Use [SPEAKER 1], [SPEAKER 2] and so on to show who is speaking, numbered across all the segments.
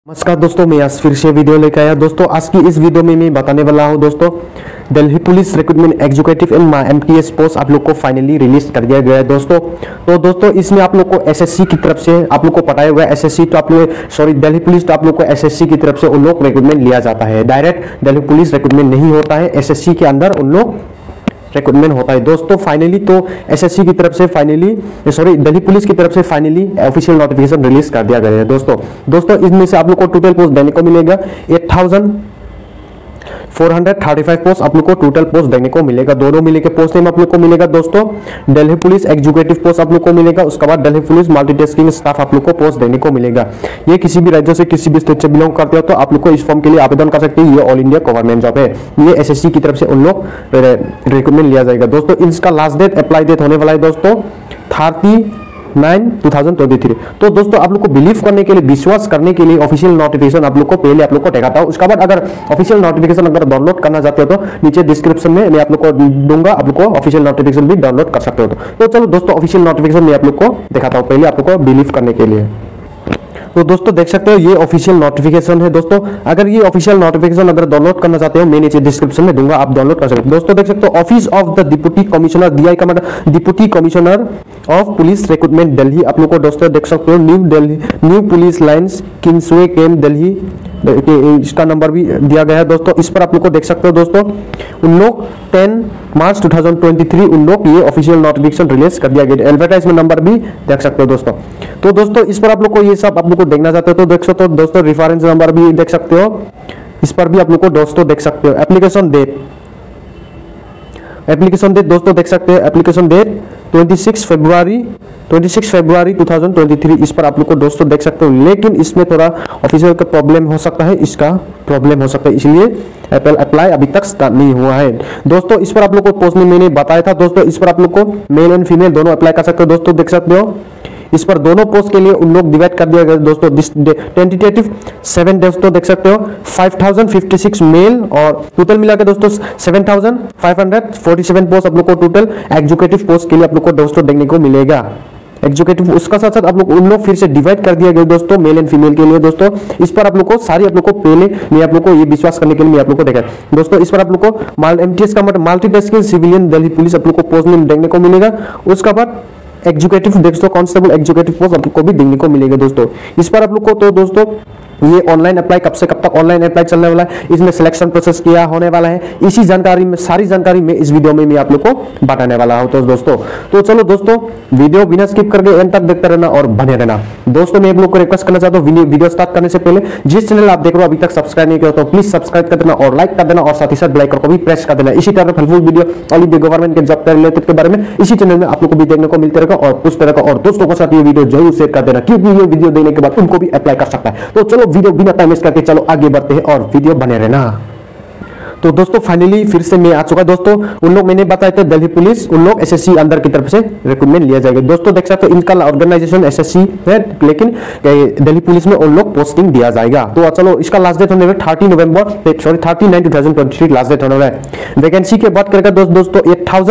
[SPEAKER 1] नमस्कार दोस्तों, मैं आज फिर से वीडियो लेकर आया। दोस्तों आज की इस वीडियो में मैं बताने वाला हूं दोस्तों, Delhi police recruitment executive in MTS post आप लोग को फाइनली रिलीज कर दिया गया है दोस्तों। तो दोस्तों इसमें आप लोग को एसएससी की तरफ से आप लोग को पढ़ाया हुआ है। एसएससी तो आप लोग दिल्ली पुलिस तो आप लोग को एसएससी की तरफ से उन लोग रिक्रूटमेंट लिया जाता है। डायरेक्ट दिल्ली पुलिस रिक्रूटमेंट नहीं होता है, एसएससी के अंदर उन लोग रिक्रूटमेंट होता है दोस्तों। फाइनली तो एसएससी की तरफ से दिल्ली पुलिस की तरफ से फाइनली ऑफिशियल नोटिफिकेशन रिलीज कर दिया गया है दोस्तों इसमें से आप लोग को टोटल पोस्ट देने को मिलेगा 8435 पोस्ट आप लोग को टोटल पोस्ट देने को मिलेगा। दोनों मिले के पोस्ट नेम आप लोग को मिलेगा दोस्तों। दिल्ली पुलिस एग्जीक्यूटिव पोस्ट आप लोग को मिलेगा, उसके बाद दिल्ली पुलिस मल्टीटास्किंग स्टाफ आप लोग को पोस्ट देने को मिलेगा। ये किसी भी राज्य से किसी भी स्टेट से बिलोंग करते हो तो आप लोग को इस फॉर्म के लिए आवेदन कर सकते हैं। ये ऑल इंडिया गवर्नमेंट जॉब है, ये एसएससी की तरफ से उन लोग रिक्रूटमेंट लिया जाएगा दोस्तों। इसका लास्ट डेट अप्लाई डेट होने वाला है दोस्तों 30/9/2023। तो दोस्तों आप लोग को बिलीव करने के लिए, विश्वास करने के लिए ऑफिशियल नोटिफिकेशन आप लोग को पहले आप लोग को दिखाता हूं। उसके बाद अगर ऑफिशियल नोटिफिकेशन अगर डाउनलोड करना चाहते हो तो नीचे डिस्क्रिप्शन में मैं आप लोग को दूंगा, आप लोग को ऑफिशियल नोटिफिकेशन भी डाउनलोड कर सकते हो। तो चलो दोस्तों ऑफिशियल नोटिफिकेशन मैं आप लोग को दिखाता हूं पहले आप लोग को बिलीव करने के लिए। तो दोस्तों देख सकते हो ये ऑफिशियल नोटिफिकेशन है दोस्तों। अगर ये ऑफिशियल नोटिफिकेशन अगर डाउनलोड करना चाहते हो मैं नीचे डिस्क्रिप्शन में दूंगा, आप डाउनलोड कर सकते हो दोस्तों। देख सकते हो office of the deputy commissioner, DI का मतलब deputy commissioner of police recruitment Delhi आप लोग को दोस्तों देख सकते हो। New police lines Kingsway camp Delhi, इसका नंबर भी दिया गया है दोस्तों। इस पर आप लोग को देख सकते हो दोस्तों उन लोग 10 मार्च 2023 उन लोग ये ऑफिशियल नोटिफिकेशन रिलीज कर दिया गया। एडवर्टाइजमेंट नंबर भी देख सकते हो दोस्तों। तो दोस्तों इस पर आप लोग को ये सब आप लोग को देखना चाहते हो तो देख सकते हो दोस्तों। रेफरेंस नंबर भी देख सकते हो, इस पर भी आप लोग को दोस्तों देख सकते हो। एप्लीकेशन डेट दोस्तों देख सकते हैं। एप्लीकेशन डेट 26 फरवरी 2023 इस पर आप लोग को दोस्तों देख सकते हो। लेकिन इसमें थोड़ा ऑफिशियल का प्रॉब्लम हो सकता है, इसलिए अप्लाई अभी तक स्टार्ट नहीं हुआ है दोस्तों। इस पर आप लोग को पोस्ट में मैंने बताया था दोस्तों, इस पर आप लोग को मेल एंड फीमेल दोनों अप्लाई कर सकते हो दोस्तों। देख सकते हो इस पर दोनों पोस्ट के लिए उन लोग डिवाइड कर दिया गया दोस्तों। टेंटेटिव 7 दोस्तों देख सकते हो 5056 मेल और टोटल मिला के दोस्तों 7547 पोस्ट आप लोग को टोटल एग्जीक्यूटिव पोस्ट के लिए आप लोग को दोस्तों देखने को मिलेगा। एग्जीक्यूटिव उसका साथ साथ आप लोग उन लोग फिर से डिवाइड कर दिया गया दोस्तों मेल एंड फीमेल के लिए दोस्तों। इस पर आप लोग को सारी आप लोग को पहले मैं आप लोग को ये विश्वास करने के लिए मैं आप लोग को देखा दोस्तों। इस पर आप लोग को एमटीएस का मतलब मल्टीटास्किंग सिविलियन दिल्ली पुलिस आप लोग को पोस्ट में देखने को मिलेगा। उसका बाद एग्जीक्यूटिव दोस्तों कांस्टेबल एग्जीक्यूटिव पोस्ट आप लोग को भी देखने को मिलेगा दोस्तों। इस पर आप लोग को तो दोस्तों ये ऑनलाइन अप्लाई कब से कब तक ऑनलाइन अप्लाई चलने वाला है, इसमें सिलेक्शन प्रोसेस क्या होने वाला है, इसी जानकारी में सारी जानकारी में इस वीडियो में मैं आप लोग को बताने वाला हूं तो दोस्तों। तो चलो दोस्तों वीडियो बिना स्किप करके एंड तक देखते रहना और बने रहना दोस्तों। मैं आप लोग को रिक्वेस्ट करना चाहता हूं वीडियो स्टार्ट करने से पहले जिस चैनल आप देख रहे हो अभी तक सब्सक्राइब नहीं किया तो प्लीज सब्सक्राइब कर देना और लाइक कर देना और साथ ही साथ बेल आइकन को भी प्रेस कर देना। इसी तरह helpful video all India government के जॉब रिलेटेड के बारे में इसी चैनल में आप लोग को भी देखने को मिलते रहेगा और पूछते रहेगा और दोस्तों के साथ ये वीडियो जरूर शेयर कर देना क्योंकि ये वीडियो देने के बाद उनको भी अप्लाई कर सकता है। तो चलो वीडियो बिना टाइम वेस्ट करके चलो आगे बढ़ते हैं और वीडियो बने रहना। तो दोस्तों फाइनली फिर से मैं आ चुका दोस्तों। उन लोग मैंने बताया था दिल्ली पुलिस उन लोग एसएससी अंदर की तरफ से रिक्रूटमेंट लिया जाएगा दोस्तों। देख सकते हो इनका ऑर्गेनाइजेशन एसएससी है लेकिन दिल्ली पुलिस में उन लोग पोस्टिंग दिया जाएगा। तो चलो इसका लास्ट डेट होने वाला 30/9/2023 लास्ट डेट होने वाला है। वैकेंसी की बात करेगा दोस्तों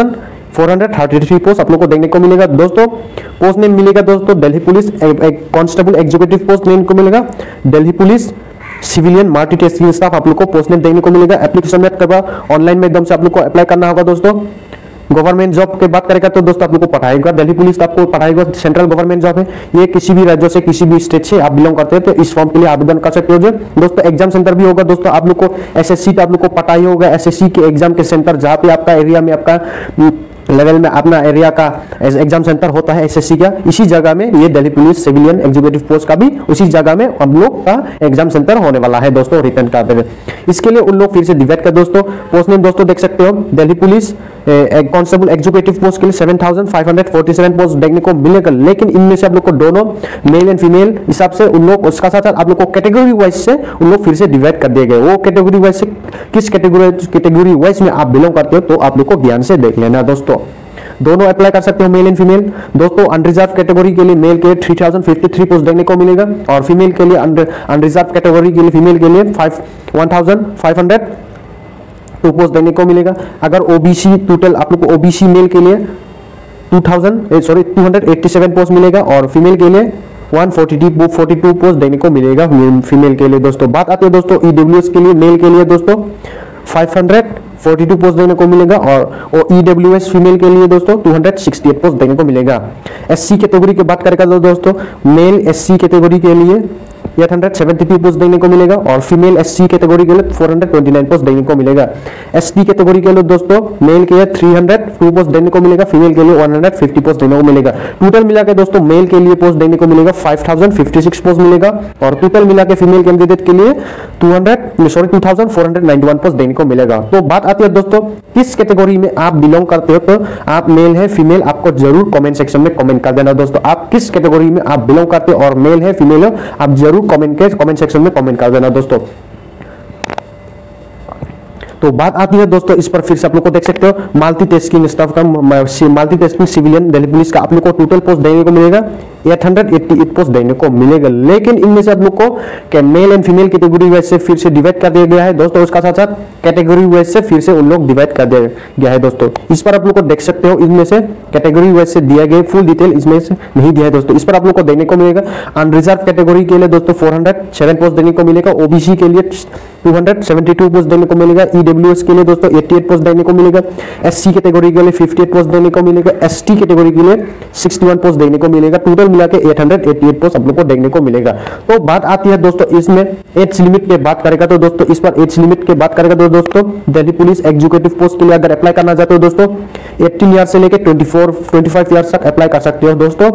[SPEAKER 1] 8433 पोस्ट आप लोग को देखने को मिलेगा दोस्तों। पोस्ट नेम मिलेगा दोस्तों Delhi police constable executive post name को मिलेगा। Delhi police civilian multitasking staff आप लोग को पोस्ट नेम देखने को मिलेगा। एप्लीकेशन में करवा ऑनलाइन माध्यम से आप लोग को अप्लाई करना होगा दोस्तों। गवर्नमेंट जॉब की बात करेगा तो दोस्तों आप लोग को पढ़ाएगा दिल्ली पुलिस आपको पढ़ाएगा, सेंट्रल गवर्नमेंट जॉब है ये। किसी भी राज्यों से किसी भी स्टेट से आप बिलोंग करते हैं तो इस फॉर्म के लिए आवेदन कर सकते हो दोस्तों। एग्जाम सेंटर भी होगा दोस्तों आप लोग को। एसएससी का आप लोग को पता ही होगा, एसएससी के एग्जाम के सेंटर जहाँ पे आपका एरिया में आपका लेवल में अपना एरिया का एग्जाम सेंटर होता है एसएससी का, इसी जगह में ये Delhi police civilian executive post का भी उसी जगह में हम लोग का एग्जाम सेंटर होने वाला है दोस्तों रिटर्न का। इसके लिए उन लोग फिर से डिवाइड कर दोस्तों। पोस्ट नेम दोस्तों देख सकते हो Delhi police constable executive post के लिए 7547 पोस्ट देखने को मिलेगा। लेकिन इनमें से आप लोग को दोनों मेल एंड फीमेल हिसाब से उन लोग उसका साथ आप लोग को कैटेगरी वाइज से उन लोग फिर से डिवाइड कर दिए गए। वो कैटेगरी वाइज से किस कैटेगरी वाइज में आप बिलोंग करते हो तो आप लोग को ध्यान से देख लेना दोस्तों। दोनों अप्लाई कर सकते हो मेल एंड फीमेल दोस्तों। अनरिजर्व कैटेगरी के लिए मेल के 3053 पोस्ट देखने को मिलेगा और फीमेल के लिए अनरिजर्व कैटेगरी के लिए फीमेल के लिए 1502 पोस्ट देखने को मिलेगा। अगर ओबीसी टोटल आप लोग को ओबीसी मेल के लिए 287 पोस्ट मिलेगा और फीमेल के लिए 142 पोस्ट देखने को मिलेगा फीमेल के लिए दोस्तों। बात आती है दोस्तों ईडब्ल्यूएस के लिए, मेल के लिए दोस्तों 542 पोस्ट देने को मिलेगा और ईडब्ल्यूएस फीमेल के लिए दोस्तों 268 पोस्ट देने को मिलेगा। एससी कैटेगरी की बात करेगा तो दोस्तों मेल एससी कैटेगरी के लिए 872 पोस्ट देने को मिलेगा और फीमेल एससी कैटेगरी के लिए 429 पोस्ट देने को मिलेगा। एसटी कैटेगरी के लिए दोस्तों मेल के लिए 302 पोस्ट देने को मिलेगा, फीमेल के लिए 150 पोस्ट देने को मिलेगा। टोटल मिला के दोस्तों मेल के लिए पोस्ट देने को मिलेगा 5056 पोस्ट मिलेगा और टोटल मिला के फीमेल कैंडिडेट के लिए 2491 पोस्ट देने को मिलेगा। तो बात आती है दोस्तों किस कैटेगरी में आप बिलोंग करते हो, तो आप मेल है फीमेल आपको जरूर कमेंट सेक्शन में कमेंट कर देना दोस्तों। आप किस कैटेगरी में आप बिलोंग करते हो और मेल है फीमेल है आप जरूर कमेंट सेक्शन में कमेंट कर देना दोस्तों। तो बात आती है दोस्तों इस पर फिर से आप लोग को देख सकते हो मल्टीटास्किंग स्टाफ का, मल्टीटास्किंग सिविलियन दिल्ली पुलिस का आप लोग को टोटल पोस्ट देने को मिलेगा 888 पोस्ट देने को मिलेगा। लेकिन इनमें से आप लोग को male and female category wise से फिर से डिवाइड कर दिया गया है दोस्तों। उसका साथ साथ कैटेगरी वाइज से फिर से उन लोग डिवाइड कर दिया गया है दोस्तों। इस पर आप लोग को देख सकते हो इनमें से कैटेगरी वाइज से दिया गया फुल डिटेल इसमें से नहीं दिया है दोस्तों। इस पर आप लोग को देने को मिलेगा अनरिजर्व कैटेगरी के लिए दोस्तों 407 पोस्ट देने को मिलेगा, ओबीसी के लिए 272 पोस्ट देने को मिलेगा, ईडब्ल्यूएस के लिए दोस्तों 88 पोस्ट देने को मिलेगा, एससी कैटेगरी के लिए 58 पोस्ट देने को मिलेगा, एसटी कैटेगरी के लिए 61 पोस्ट देने को मिलेगा। टोटल मिला के 888 पोस्ट आप लोग को देखने को मिलेगा। तो बात आती है दोस्तों इसमें एज लिमिट पे बात करेगा तो दोस्तों इस पर एज लिमिट के बात करेगा तो दोस्तों दिल्ली पुलिस एग्जीक्यूटिव पोस्ट के लिए अगर अप्लाई करना चाहते हो दोस्तों 18 ईयर से लेकर 25 ईयर तक अप्लाई कर सकते हो दोस्तों।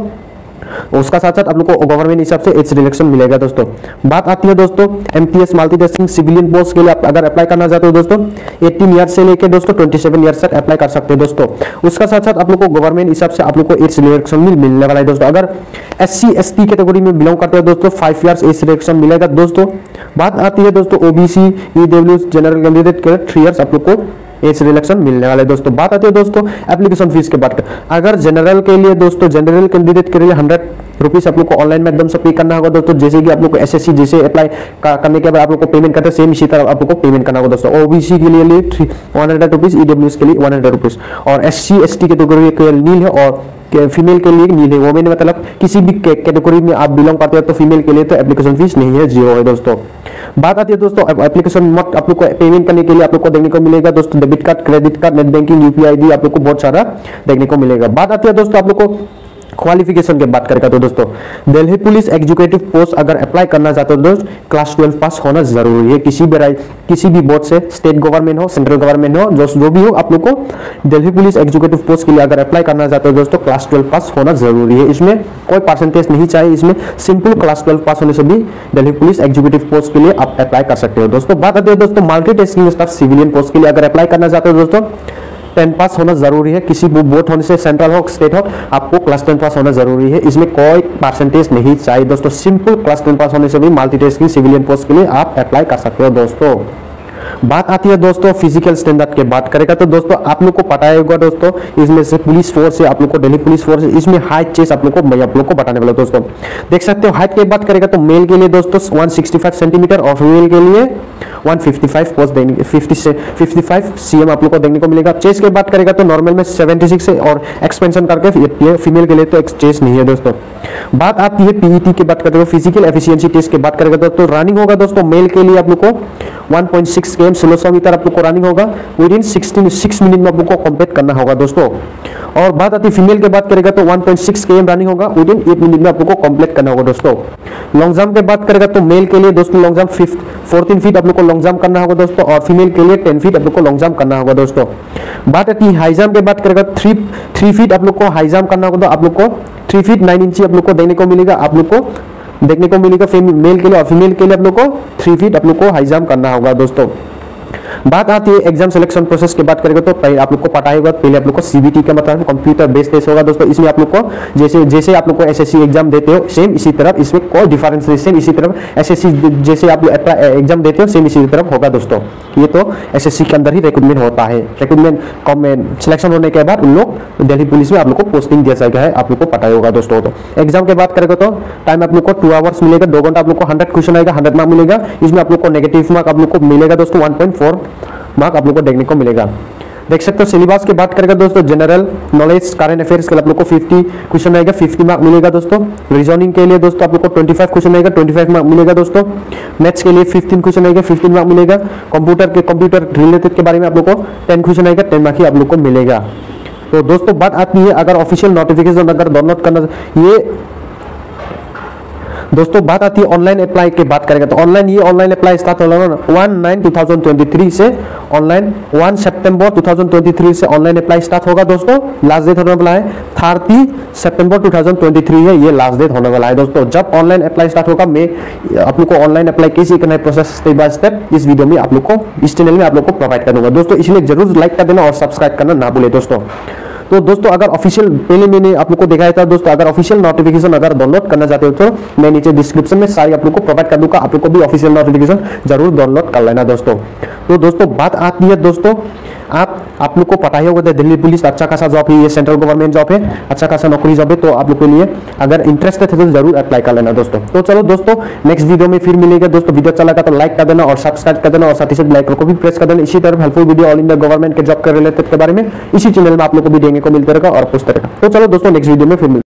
[SPEAKER 1] उसका साथ साथ आप लोग को गवर्नमेंट हिसाब से एज रिलेक्शन मिलेगा दोस्तों। बात आती है दोस्तों एमटीएस मल्टीटास्किंग सिविलियन पोस्ट के लिए आप अगर अप्लाई करना चाहते हो दोस्तों 18 ईयर से लेकर दोस्तों 27 ईयर तक अप्लाई कर सकते हो दोस्तों। उसका साथ साथ आप लोग को गवर्नमेंट हिसाब से आप लोग को एज रिलेक्शन मिलने वाला है दोस्तों। अगर एससी एसटी कैटेगरी में बिलोंग करते हो दोस्तों 5 ईयर्स एज रिलेक्शन मिलेगा दोस्तों। बात आती है दोस्तों ओबीसी ईडब्ल्यूएस जनरल कैंडिडेट के 3 ईयर्स आप लोग को एज रिलेक्शन मिलने वाले दोस्तों। बात आती है दोस्तों एप्लीकेशन फीस के बात कर, अगर जनरल के लिए दोस्तों जनरल कैंडिडेट के लिए 100 रुपीज आप लोग को ऑनलाइन माध्यम से पे करना होगा दोस्तों। जैसे कि आप लोग को एसएससी जैसे अप्लाई करने के बाद आप लोग को पेमेंट करते हैं सेम इसी तरह आप लोग को पेमेंट करना होगा दोस्तों। ओबीसी के लिए 100 रुपीज, ईडब्ल्यूएस के लिए 100 रुपीज और एससी एसटी कैटेगरी के लिए नील है और फीमेल के लिए नील है। वो मैंने मतलब किसी भी कैटेगरी में आप बिलोंग करते हो तो फीमेल के लिए तो एप्लीकेशन फीस नहीं है, 0 है दोस्तों। बात आती है दोस्तों एप्लीकेशन आप लोग को पेमेंट करने के लिए आप लोग को देखने को मिलेगा दोस्तों debit card, credit card, net banking, UPI ID आप लोग को बहुत सारा देखने को मिलेगा। बात आती है दोस्तों आप लोग को क्वालिफिकेशन की बात करेगा तो दोस्तों दिल्ली पुलिस एग्जीक्यूटिव पोस्ट अगर अप्लाई करना चाहते हो दोस्तों क्लास 12 पास होना जरूरी है। किसी भी बोर्ड से, स्टेट गवर्नमेंट हो, सेंट्रल गवर्नमेंट हो, जो भी हो आप लोग को दिल्ली पुलिस एग्जीक्यूटिव पोस्ट के लिए अगर अप्लाई करना चाहते हो दोस्तों क्लास 12 पास होना जरूरी है। इसमें कोई परसेंटेज नहीं चाहिए, इसमें सिंपल क्लास 12 पास होने से भी दिल्ली पुलिस एग्जीक्यूटिव पोस्ट के लिए आप अप्लाई कर सकते हो दोस्तों। बात आती है दोस्तों मल्टीटास्किंग स्टाफ सिविलियन पोस्ट के लिए अगर अप्लाई करना चाहते हो दोस्तों 10 पास होना जरूरी है। किसी भी बोर्ड होने से, सेंट्रल हो स्टेट हो, आपको क्लास 10 पास होना जरूरी है। इसमें कोई परसेंटेज नहीं चाहिए दोस्तों। सिंपल क्लास 10 पास होने से भी मल्टीटास्किंग सिविलियन पोस्ट के लिए आप अप्लाई कर सकते हो दोस्तों। बात आती है दोस्तों फिजिकल स्टैंडर्ड की बात करेगा तो दोस्तों आप लोग को पता होगा दोस्तों इसमें से पुलिस फोर्स है आप लोग को, दिल्ली पुलिस फोर्स है, इसमें हाइट चेस्ट आप लोग को बताने वाला दोस्तों। देख सकते हो हाइट की बात करेगा तो मेल के लिए दोस्तों 165 सेंटीमीटर और फीमेल के लिए 155 पोस्ट देंगे 55 cm आप लोग को देखने को मिलेगा। चेस्ट की बात करेगा तो नॉर्मल में 76 है और एक्सपेंशन करके फीमेल के लिए तो चेस्ट नहीं है दोस्तों। बात आती है पीईटी की बात करते हो फिजिकल एफिशिएंसी टेस्ट की बात करेगा तो रनिंग होगा दोस्तों मेल के लिए आप लोग को 1.6 km 1600 मीटर आप लोग को रनिंग होगा विदिन 6 मिनट में आप लोग को कंप्लीट करना होगा दोस्तों। और बात आती है फीमेल की बात करेगा तो 1.6 km रनिंग होगा विदिन 8 मिनट में आप लोग को कंप्लीट करना होगा दोस्तों। लॉन्ग जंप की बात करेगा तो मेल के लिए दोस्तों लॉन्ग जंप 14 फीट आप लोग को लॉन्ग जंप करना होगा दोस्तों और फीमेल के लिए 10 फीट आप लोग को लॉन्ग जंप करना होगा दोस्तों। बात आती है हाई जंप की बात करेगा 3 फीट आप लोग को हाई जंप करना होगा तो आप लोग को 3 फीट 9 इंच आप लोग को देखने को मिलेगा मेल के लिए और फीमेल के लिए आप लोग को 3 फीट आप लोग को हाई जंप करना होगा दोस्तों। बात आती है एग्जाम सिलेक्शन प्रोसेस की बात करेंगे तो आप लोग को पता होगा पहले आप लोग को सीबीटी का मतलब कंप्यूटर बेस्ड टेस्ट होगा दोस्तों। इसमें आप लोग को जैसे आप लोग को एसएससी एग्जाम देते हो सेम इसी तरह इसमें कोई डिफरेंस नहीं, सेम इसी तरह एसएससी जैसे आप एग्जाम देते हो सेम इसी तरह होगा दोस्तों। ये तो एसएससी के अंदर ही रिक्रूटमेंट होता है। रिक्रूटमेंट सिलेक्शन होने के बाद उन लोग दिल्ली पुलिस में आप लोग को पोस्टिंग दिया जाएगा है, आप लोग को पता होगा दोस्तों। तो एग्जाम की बात करेंगे तो टाइम आप लोग को 2 आवर्स मिलेगा, 2 घंटा आप लोग को 100 क्वेश्चन आएगा, 100 मार्क मिलेगा। इसमें आप लोग को नेगेटिव मार्क आप लोग को मिलेगा दोस्तों 1.4 मार्क आप लोग को देखने को मिलेगा। देख सकते हो सिलेबस की बात करेंगे दोस्तों, जनरल नॉलेज करंट अफेयर्स के लिए आप लोग को 50 क्वेश्चन आएगा, 50 मार्क मिलेगा दोस्तों। रीजनिंग के लिए दोस्तों आप लोग को 25 क्वेश्चन आएगा, 25 मार्क मिलेगा दोस्तों। मैथ्स के लिए 15 क्वेश्चन आएगा, 15 मार्क मिलेगा। कंप्यूटर रिलेटेड के बारे में आप लोग को 10 क्वेश्चन आएगा, 10 मार्क ही आप लोग को मिलेगा। तो दोस्तों बात आती है अगर ऑफिशियल नोटिफिकेशन अगर डाउनलोड करना, ये दोस्तों बात आती है ऑनलाइन अप्लाई की बात करेंगे तो ऑनलाइन अप्लाई स्टार्ट होगा 1/9/2023 से ऑनलाइन 1 सितंबर 2023 से ऑनलाइन अप्लाई स्टार्ट होगा दोस्तों। लास्ट डेट होने वाला है 30 सितंबर 2023 है, ये लास्ट डेट होने वाला है दोस्तों। जब ऑनलाइन अप्लाई स्टार्ट होगा मैं आप लोग को ऑनलाइन अप्लाई कैसे करना है प्रोसेस स्टेप बाय स्टेप इस वीडियो में आप लोग को इस चैनल में आप लोग को प्रोवाइड कर दूंगा दोस्तों, इसलिए जरूर लाइक कर देना और सब्सक्राइब करना ना भूले दोस्तों। तो दोस्तों अगर ऑफिशियल पहले मैंने आप लोग को दिखाया था दोस्तों, अगर ऑफिशियल नोटिफिकेशन अगर डाउनलोड करना चाहते हो तो मैं नीचे डिस्क्रिप्शन में सारी आप लोग को प्रोवाइड कर दूंगा, आप लोग को भी ऑफिशियल नोटिफिकेशन जरूर डाउनलोड कर लेना दोस्तों। तो दोस्तों बात आती है दोस्तों, आप लोग को पता ही होगा दिल्ली पुलिस अच्छा खासा जॉब है, ये सेंट्रल गवर्नमेंट जॉब है, अच्छा खासा नौकरी जॉब है, तो आप लोग के लिए अगर इंटरेस्टेड है तो जरूर अप्लाई कर लेना दोस्तों। तो चलो दोस्तों नेक्स्ट वीडियो में फिर मिलेगा दोस्तों, वीडियो अच्छा लगा तो लाइक कर देना और सब्सक्राइब कर देना और साथ ही साथ बेल आइकन को भी प्रेस कर देना। इसी तरह helpful video all India government के जॉब के रिलेटेड के बारे में इसी चैनल में आप लोग को भी देखने को मिलता रहेगा और पूछते रहेगा। तो चलो दोस्तों नेक्स्ट वीडियो में फिर